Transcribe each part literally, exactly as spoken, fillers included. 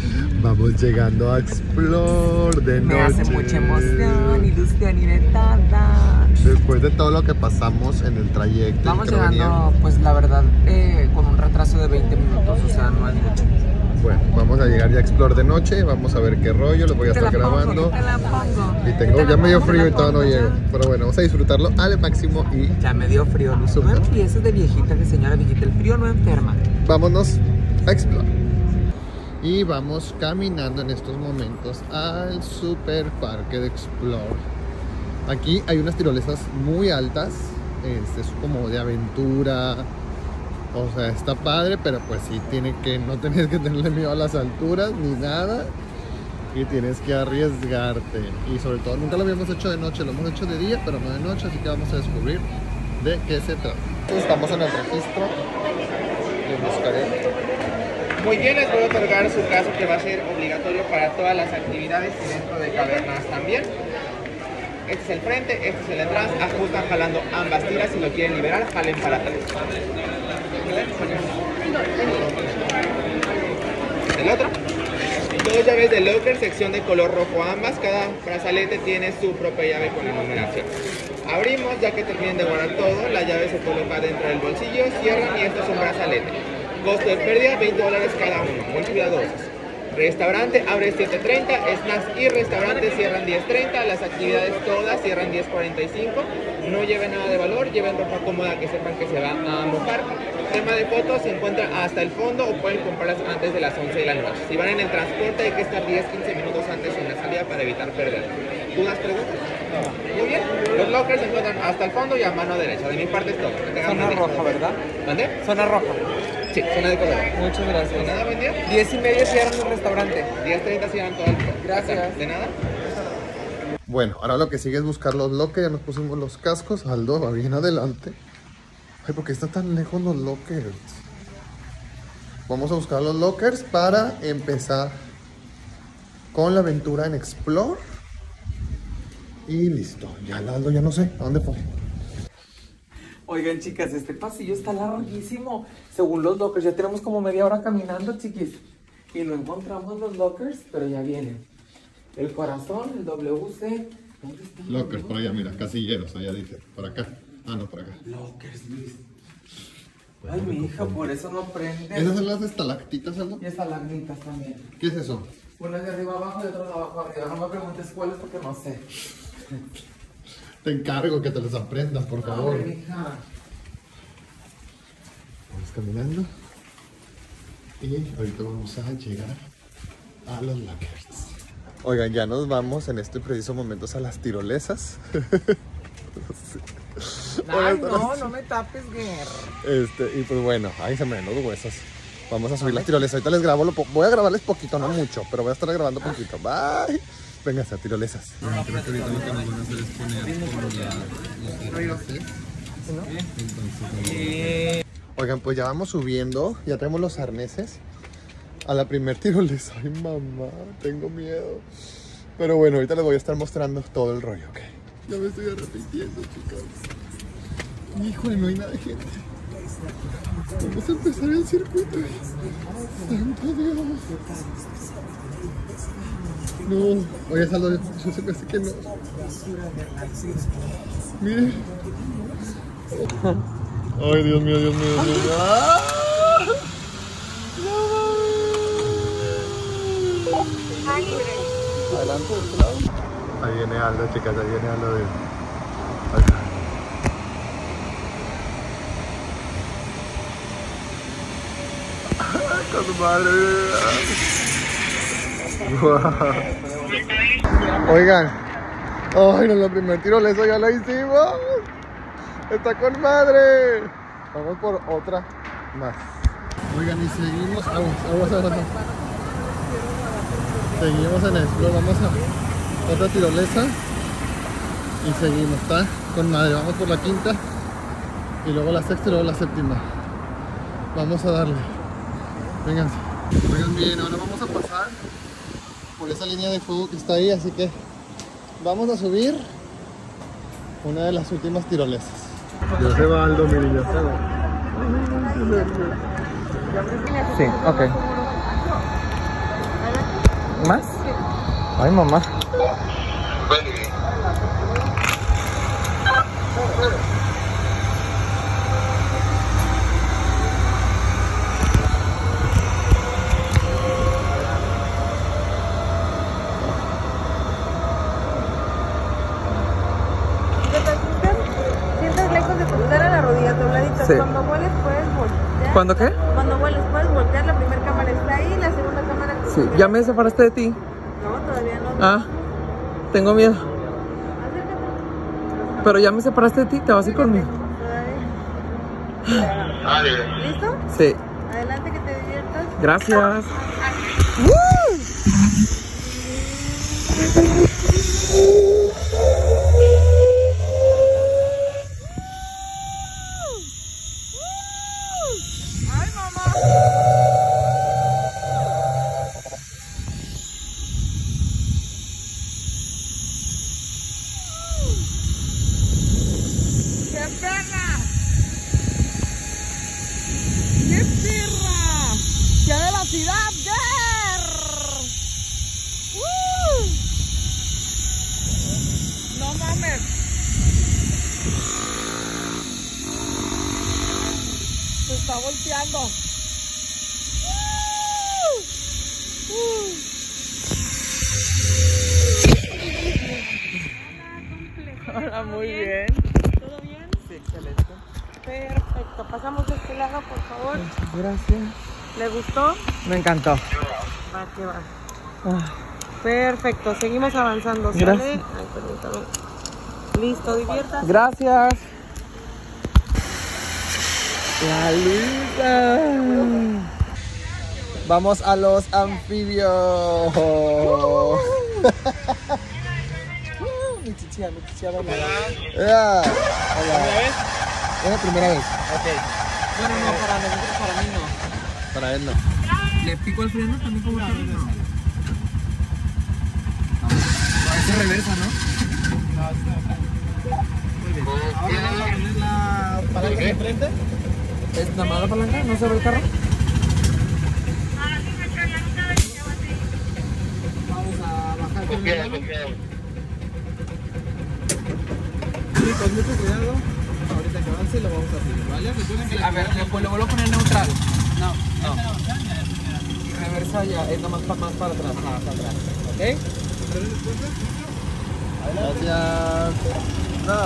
Vamos llegando a Explore de noche. Me hace mucha emoción, ilusión y netada. Después de todo lo que pasamos en el trayecto. Vamos llegando, pues la verdad, eh, con un retraso de veinte minutos, o sea, no es mucho. Bueno, vamos a llegar ya a Explore de noche, vamos a ver qué rollo, lo voy a Te estar la pongo, grabando. te la pongo. Y tengo ya medio frío y todo no pongo, llego. ya. Pero bueno, vamos a disfrutarlo al máximo y Ya me dio frío, Luz. No Súper. empieces de viejita, de señora viejita. El frío no enferma. vámonos a Explore. Y vamos caminando en estos momentos al super parque de Explore. Aquí hay unas tirolesas muy altas, es, es como de aventura. O sea, está padre, pero pues sí tiene que, no tienes que tenerle miedo a las alturas ni nada. Y tienes que arriesgarte. Y sobre todo nunca lo habíamos hecho de noche, lo hemos hecho de día, pero no de noche, así que vamos a descubrir de qué se trata. Estamos en el registro. Lo buscaré. Muy bien, les voy a otorgar su caso que va a ser obligatorio para todas las actividades y dentro de cavernas también. Este es el frente, este es el detrás, ajustan jalando ambas tiras, si lo quieren liberar, jalen para atrás. El otro. Dos llaves de locker, sección de color rojo ambas, cada brazalete tiene su propia llave con la numeración. Abrimos, ya que terminen de guardar todo, la llave se coloca dentro del bolsillo, cierran y esto es un brazalete. Costo de pérdida, veinte dólares cada uno, múltipla dosis. Restaurante abre siete treinta, snacks y restaurantes cierran diez treinta, las actividades todas cierran diez cuarenta y cinco. No lleven nada de valor, lleven ropa cómoda que sepan que se va a mojar. Tema de fotos se encuentra hasta el fondo o pueden comprarlas antes de las once de la noche. Si van en el transporte hay que estar diez a quince minutos antes en la salida para evitar perder. ¿Dudas, preguntas? Muy bien. Los lockers se encuentran hasta el fondo y a mano derecha. De mi parte es todo. Que tengan Zona buen día. roja, ¿verdad? ¿Mande? Zona roja. Sí, zona de color. Muchas ¿De gracias. nada, buen día? Diez y media cierran el restaurante. diez treinta cierran todo el día. Gracias. ¿De nada? Bueno, ahora lo que sigue es buscar los lockers. Ya nos pusimos los cascos. Aldo va bien adelante. Ay, ¿por qué están tan lejos los lockers? Vamos a buscar los lockers para empezar con la aventura en Explore. Y listo. Ya el Aldo ya no sé. ¿A dónde fue? Oigan, chicas, este pasillo está larguísimo. Según los lockers, ya tenemos como media hora caminando, chiquis. Y no encontramos los lockers, pero ya vienen. El corazón, el W C. ¿Dónde están? Lockers, por allá, mira, casilleros, allá dice. Por acá. Ah, no, por acá. Lockers, Luis. Pues Ay, no mi me hija, confundo. por eso no prende. ¿Esas son las estalactitas, Aldo? Y estalagmitas también. ¿Qué es eso? Una de arriba abajo y otra de abajo arriba. No me preguntes cuál es porque no sé. Te encargo que te los aprendas, por favor. Ay, hija. Vamos caminando. Y ahorita vamos a llegar a los lockers. Oigan, ya nos vamos en este preciso momento a las tirolesas. Ay, no, no me tapes, guerra. Este, y pues bueno, ahí se me ven los huesos. Vamos a subir las tirolesas. Ahorita les grabo, lo po voy a grabarles poquito, no mucho, pero voy a estar grabando poquito. Bye. Venga, a tirolesas. Bueno, creo que ahorita lo que nos van a hacer es poner como la, los arneses. Entonces, oigan, pues ya vamos subiendo, ya tenemos los arneses a la primer tirolesa. Ay, mamá, tengo miedo. Pero bueno, ahorita les voy a estar mostrando todo el rollo, ¿ok? Ya me estoy arrepintiendo, chicas. Híjole, no hay nada de gente. Vamos a empezar el circuito. Santo Dios. No, oye, Saldo, yo se me hace que no. Mire. Ay, Dios mío, Dios mío, Dios mío. ¡Ah! Adelante, de este lado. Ahí viene Aldo, chicas, ahí viene Aldo de... Acá. Con su madre. Wow. Oigan. Ay, no, la primer tirolesa ya la hicimos. Está con madre. Vamos por otra más. Oigan, y seguimos. Aguas, aguas, aguas. Seguimos en Explore. Vamos a otra tirolesa. Y seguimos, está con madre. Vamos por la quinta. Y luego la sexta y luego la séptima. Vamos a darle. Vénganse. Oigan bien, ahora vamos a pasar por esa línea de fuego que está ahí, así que vamos a subir una de las últimas tirolesas. Ya se va Aldo, miren, ya se va. Sí, ok. ¿Más? Ay, mamá. Sientes lejos de tu cara la rodilla dobladita. Sí. Cuando vueles puedes voltear. ¿Cuándo qué? Cuando vueles puedes voltear. La primera cámara está ahí, la segunda cámara está Sí. ¿Ya me separaste de ti? No, todavía no. Ah, tengo miedo. Acércate. Pero ya me separaste de ti, ¿te vas a ir conmigo? Todavía. ¿Listo? Sí. Adelante, que te diviertas. Gracias. ¡Ay, mamá! ¡Qué perra! ¡Qué perra! ¡Qué velocidad! ¡Uh! ¡No mames! Se está volteando. ¡Uh! ¡Uh! Hola, muy bien. ¿Todo bien? Sí, excelente. Perfecto. Pasamos de este lado, por favor. Gracias. ¿Le gustó? Me encantó. Va, que va. Ah, Perfecto. Seguimos avanzando. ¿Sale? Gracias. Ay, permítame. Listo, diviértase. Gracias. La Luisa. Vamos a los anfibios. Mi chichilla, mi chichilla va a Hola. Yeah. ¿Primera Hola. vez? Es la primera vez. Ok. Bueno, no, para nosotros, para mí no. Para él no. ¿Le pico el freno también como la no. Parece reversa, ¿no? Muy bien. Ahora vamos a poner la palanca de frente. ¿Es nada más la palanca? ¿No se ve el carro? Vamos a bajar con la mano. Sí, con mucho cuidado. Ahorita que avance lo vamos a seguir, ¿vale? Recuerden que a ver, le vuelvo a poner neutral. No, no. Y reversa ya, es nada más, pa- más para atrás, más para atrás. ¿Ok? Gracias. No.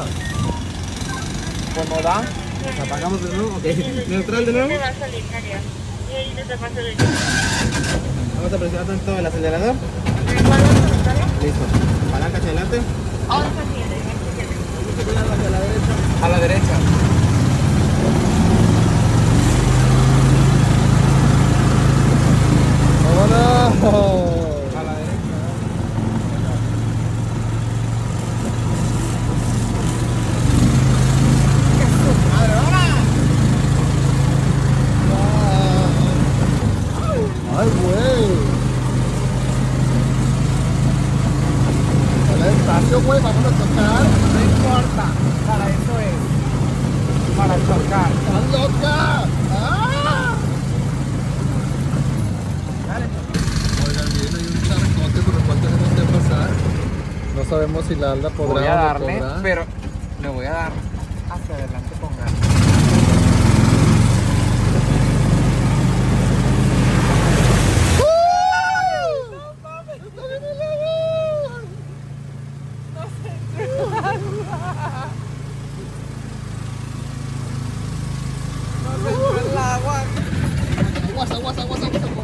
¿Cómo va? Apagamos de nuevo, ok. Neutral de nuevo. va a salir, María. Y ahí te pasa de Vamos a presionar tanto el acelerador. Listo. Palanca hacia adelante. A la derecha. ¡Vámonos! A la derecha. ¡Ay, güey! Dale despacio, güey, vamos a tocar. No importa, para eso es. Para chocar. ¡Estás loca! ¡Ah! Dale. Oigan, bien, hay un charcote por el cual tenemos que pasar. No sabemos si la Alda podrá Voy a o no darle, podrá. pero le voy a dar hacia adelante con ganas. El agua. Aguas, aguas, aguas, aguas, aguas.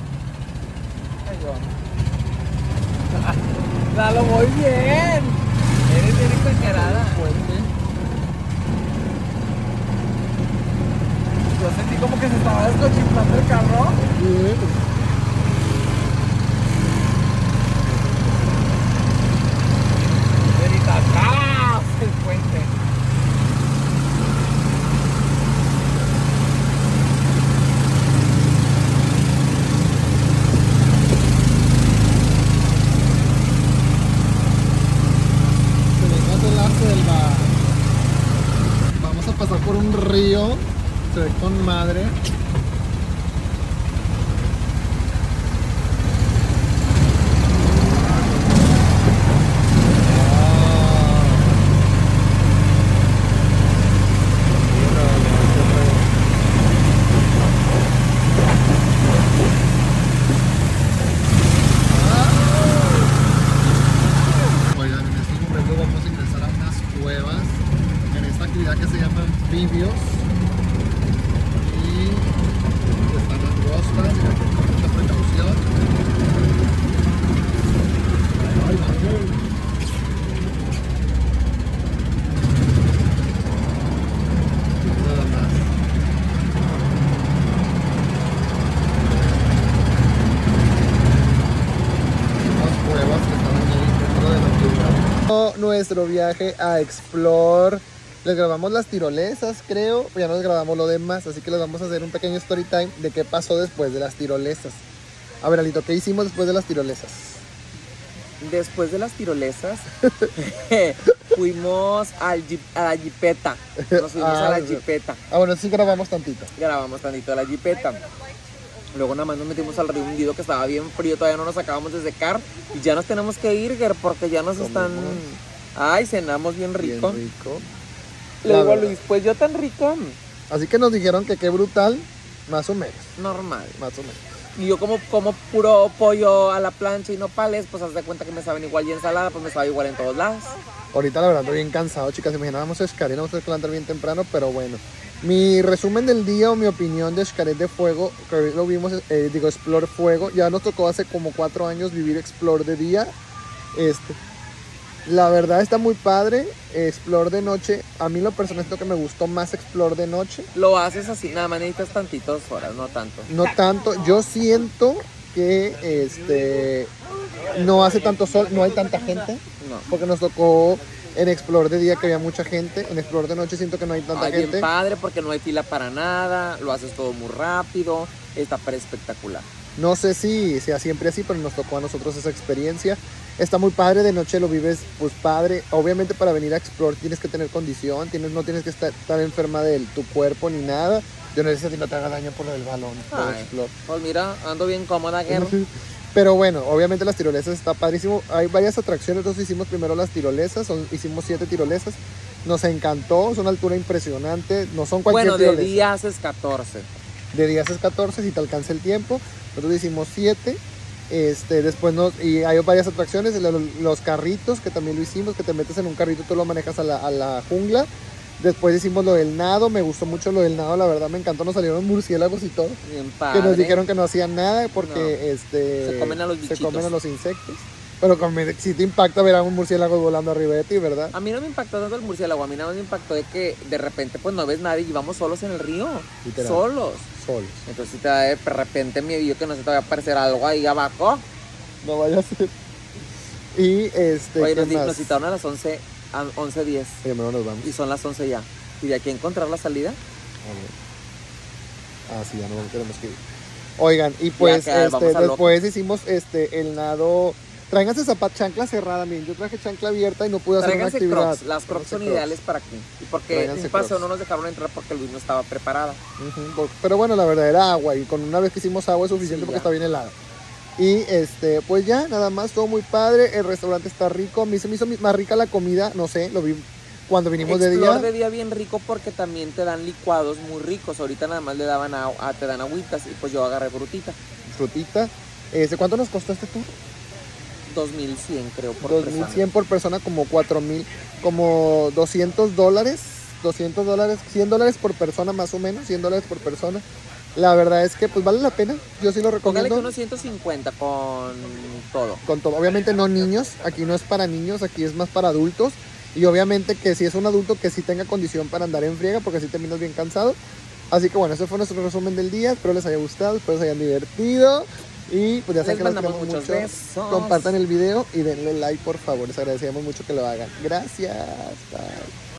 Lalo, muy bien. Eres bien exagerada. Yo sentí como que se estaba descochiflando el carro. Bien. Ahorita atrás el puente. Se me pasa la selva. Vamos a pasar por un río. Se ve con madre. Nuestro viaje a Explore. Les grabamos las tirolesas, creo. Ya nos grabamos lo demás, así que les vamos a hacer un pequeño story time de qué pasó después de las tirolesas. A ver, Alito, ¿qué hicimos después de las tirolesas? Después de las tirolesas, fuimos al jeep, a la jipeta. Nos fuimos Ah, a la sí. jipeta. Ah, bueno, sí grabamos tantito. Grabamos tantito de la jipeta. Luego nada más nos metimos al río hundido que estaba bien frío, todavía no nos acabamos de secar. Y ya nos tenemos que ir, Ger, porque ya nos Comimos. están... Ay, cenamos bien rico. Bien rico. Le La digo a verdad. Luis, pues yo tan rico, Así que nos dijeron que qué brutal, más o menos, normal. más o menos. Y yo como, como puro pollo a la plancha y nopales, pues haz de cuenta que me saben igual y ensalada, pues me sabe igual en todos lados. Ahorita la verdad estoy bien cansado, chicas. Imaginábamos a Xcaret, vamos a levantar bien temprano, pero bueno. Mi resumen del día o mi opinión de Xcaret de Fuego, que hoy lo vimos, eh, digo, Explore Fuego. Ya nos tocó hace como cuatro años vivir Explore de día. Este, la verdad está muy padre. Explore de noche, a mí lo personal es lo que me gustó más Explore de noche. Lo haces así, nada más necesitas tantitas horas, no tanto. No tanto, yo siento que este no hace tanto sol, no hay tanta gente. No. Porque nos tocó en Explore de día que había mucha gente. En Explore de noche siento que no hay tanta Ay, bien gente. padre porque no hay fila para nada, lo haces todo muy rápido, está pero espectacular. No sé si sea siempre así, pero nos tocó a nosotros esa experiencia. Está muy padre, de noche lo vives pues padre. Obviamente para venir a Explore tienes que tener condición, tienes, no tienes que estar, estar enferma de tu cuerpo ni nada. Yo no sé si a ti no te haga daño por lo del balón, por Ay, Explore. pues mira, ando bien cómoda, Ger. Pero bueno, obviamente las tirolesas está padrísimo. Hay varias atracciones, entonces hicimos primero las tirolesas, son, hicimos siete tirolesas. Nos encantó, es una altura impresionante, no son cualquier Bueno, de tirolesa. día haces catorce. De días es catorce si te alcanza el tiempo. Nosotros hicimos siete. Este, después nos, y hay varias atracciones, los, los carritos que también lo hicimos, que te metes en un carrito, tú lo manejas a la, a la jungla. Después hicimos lo del nado, me gustó mucho lo del nado, la verdad me encantó, nos salieron murciélagos y todo. Bien padre. Que nos dijeron que no hacían nada porque No. este, Se comen a los se bichitos. comen a los insectos. Pero como si te impacta ver a un murciélago volando arriba de ti, ¿verdad? A mí no me impactó tanto el murciélago, a mí nada más me impactó de que de repente pues no ves nadie y vamos solos en el río. Literal. Solos. Solos. Entonces si te da de repente miedo que no se te vaya a aparecer algo ahí abajo. No vaya a ser. Y este. Oye, ¿qué nos, di- más? nos citaron a las once, a once diez Primero nos vamos. y son las once ya. ¿Y de aquí a encontrar la salida? A ver. Ah, sí, ya no tenemos que ir. Oigan, y pues que, este, vamos a después hicimos este el nado. Tráiganse zapatos, chancla cerrada, miren. Yo traje chancla abierta y no pude hacer una Tráiganse actividad. crocs, las crocs Tráiganse son crocs. ideales para aquí. Y porque Tráiganse un paseo crocs. no nos dejaron entrar porque Luis no estaba preparada. Ujú, por- Pero bueno, la verdad era agua y con una vez que hicimos agua es suficiente Sí, porque ya. está bien helada. Y este, pues ya, nada más, todo muy padre. El restaurante está rico. A mí se me hizo mi- más rica la comida, no sé, lo vi cuando vinimos de Explore día. de día bien rico porque también te dan licuados muy ricos. Ahorita nada más le daban a, a- te dan agüitas y pues yo agarré frutita. Frutita. Este, ¿cuánto nos costó este tour? dos mil cien creo por dos mil persona. cien por persona, como cuatro mil, como doscientos dólares. doscientos dólares, cien dólares por persona más o menos, cien dólares por persona. La verdad es que pues vale la pena. Yo sí lo Póngale recomiendo. que unos ciento cincuenta con todo. Con todo. Obviamente no niños, aquí no es para niños, aquí es más para adultos. Y obviamente que si es un adulto que sí tenga condición para andar en friega, porque así terminas bien cansado. Así que bueno, ese fue nuestro resumen del día. Espero les haya gustado, espero se hayan divertido. Y pues ya saben Les que los mandamos queremos muchos mucho. besos. Compartan el video y denle like, por favor. Les agradecemos mucho que lo hagan. Gracias. Bye.